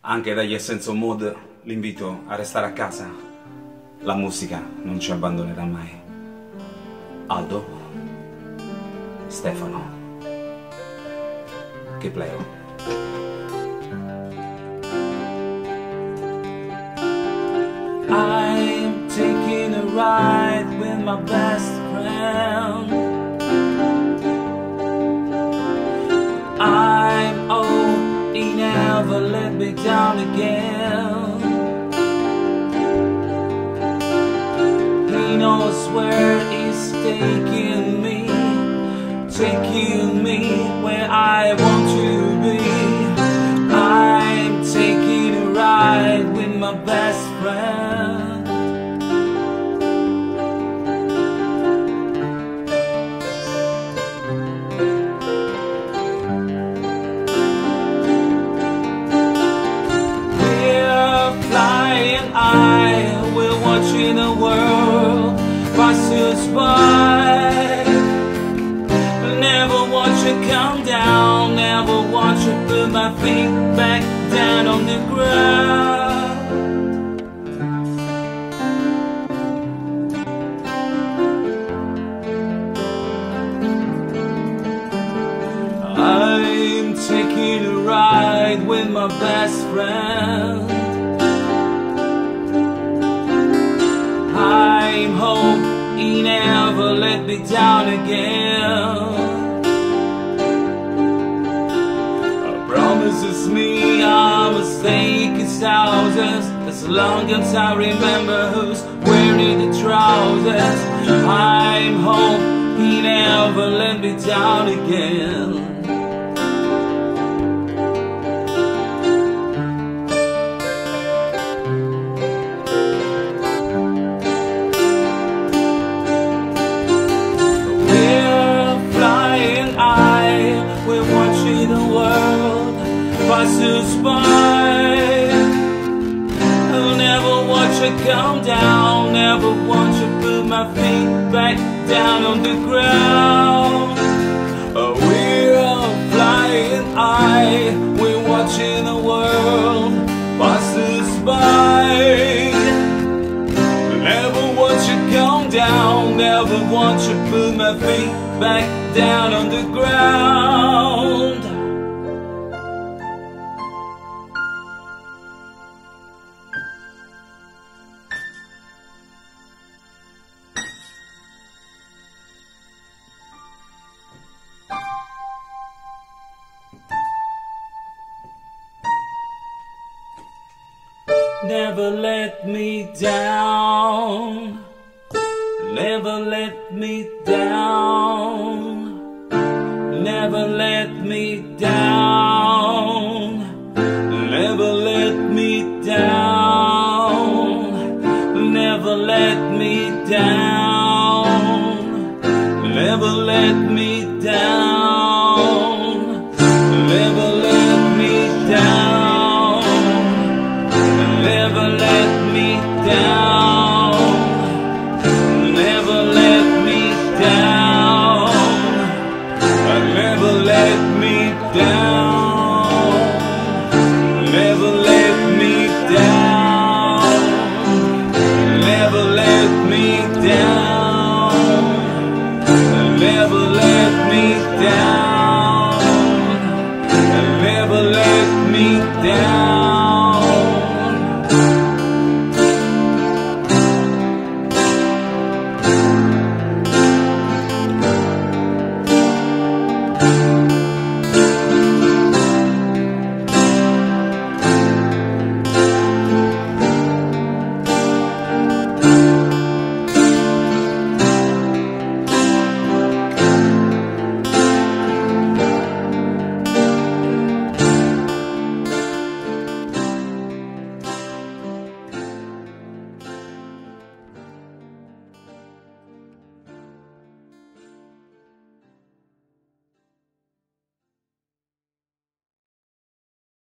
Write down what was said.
Anche dagli Essential Mode l'invito a restare a casa. La musica non ci abbandonerà mai. Aldo, Stefano, che plero. I'm taking a ride with my best friend. I'm old, he never let me down again. He knows where he's taking me where I want to be. I'm taking a ride with my best friend. We're watching the world pass us by. Never watch it come down, never watch it put my feet back down on the ground. I'm taking a ride with my best friend. I'm home, he never let me down again. Promises me our mistake is thousands, as long as I remember who's wearing the trousers. I'm home, he never let me down again. Pass us by. I'll never watch it come down, never want to put my feet back down on the ground. We're flying high, we're watching the world pass us by. Never watch it come down, never want to put my feet back down on the ground. Never let me down, never let me down, never let me down.